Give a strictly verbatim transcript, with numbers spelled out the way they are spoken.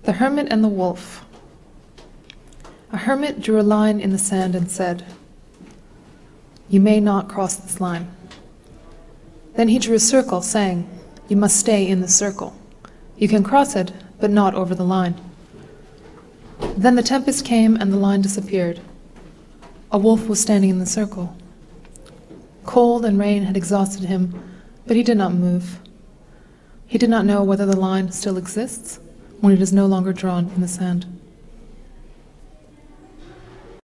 The Hermit and the Wolf. A hermit drew a line in the sand and said, "You may not cross this line." Then he drew a circle, saying, "You must stay in the circle. You can cross it, but not over the line." Then the tempest came and the line disappeared. A wolf was standing in the circle. Cold and rain had exhausted him, but he did not move. He did not know whether the line still exists when it is no longer drawn in the sand.